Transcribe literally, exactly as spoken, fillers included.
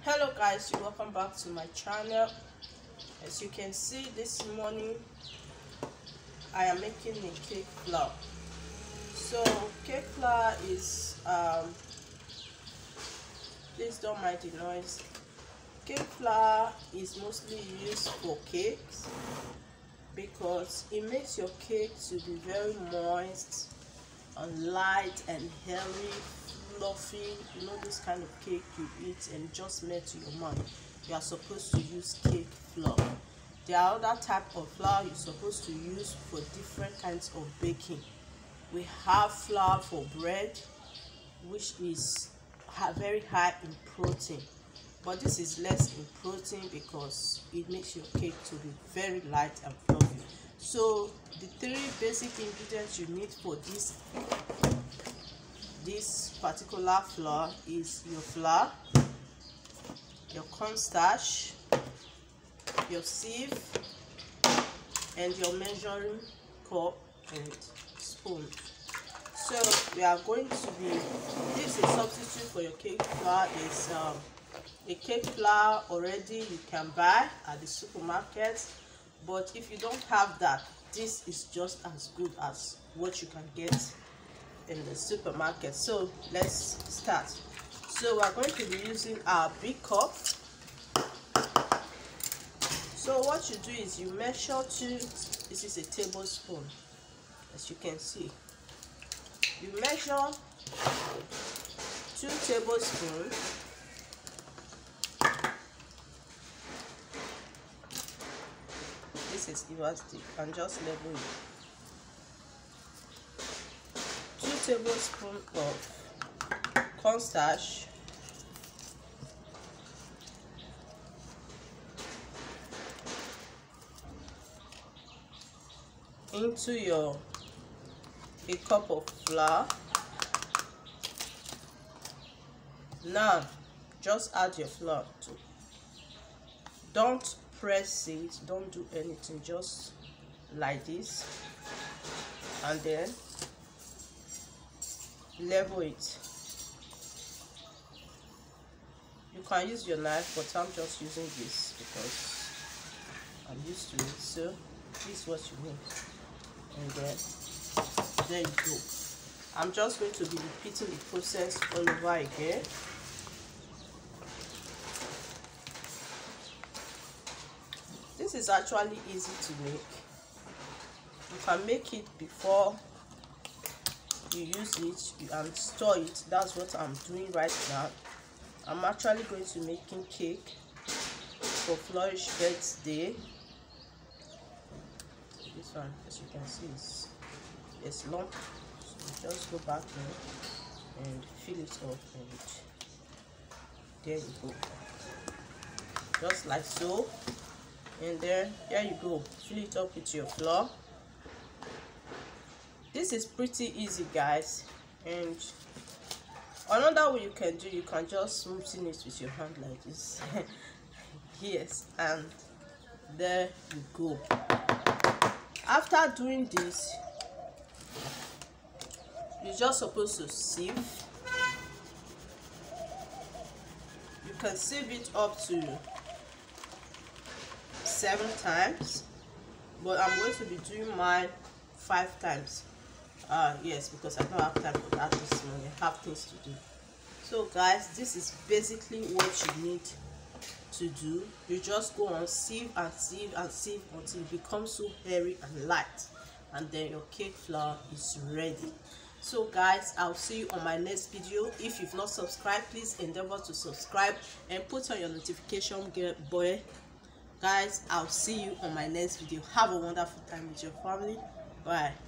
Hello guys, welcome back to my channel. As you can see, this morning I am making a cake flour. So cake flour is um please don't mind the noise. Cake flour is mostly used for cakes because it makes your cake to be very moist and light and hairy, fluffy. You know, this kind of cake you eat and just melt to your mouth. You are supposed to use cake flour. There are other type of flour you're supposed to use for different kinds of baking. We have flour for bread, which is very high in protein, but this is less in protein because it makes your cake to be very light and fluffy. So the three basic ingredients you need for this this particular flour is your flour, your cornstarch, your sieve, and your measuring cup and spoon. So we are going to be, this is substitute for your cake flour. Is um, a cake flour already you can buy at the supermarket, but if you don't have that, this is just as good as what you can get in the supermarket. So let's start. So we're going to be using our big cup. So what you do is you measure two, this is a tablespoon, as you can see. You measure two tablespoons this is elastic and just level it. Two tablespoons of cornstarch, into your a cup of flour. Now just add your flour to, don't press it, don't do anything, just like this, and then level it. You can use your knife, but I'm just using this because I'm used to it. So this is what you need, and then there you go. I'm just going to be repeating the process all over again. This is actually easy to make. You can make it before you use it and store it. That's what I'm doing right now. I'm actually going to be making cake for Flourish birthday. This one, as you can see, is it's long. So just go back in and fill it up, and there you go, just like so. And then there you go, fill it up with your flour. This is pretty easy, guys. And another way you can do, you can just smoothen it with your hand like this. Yes, and there you go. After doing this, you're just supposed to sieve. You can sieve it up to seven times, but I'm going to be doing mine five times. Uh yes, because I don't have time for that this morning. I have things to do. So guys, this is basically what you need to do. You just go on, sieve and sieve and sieve until it becomes so hairy and light, and then your cake flour is ready. So guys, I'll see you on my next video. If you've not subscribed, please endeavor to subscribe and put on your notification bell. Guys, I'll see you on my next video. Have a wonderful time with your family. Bye.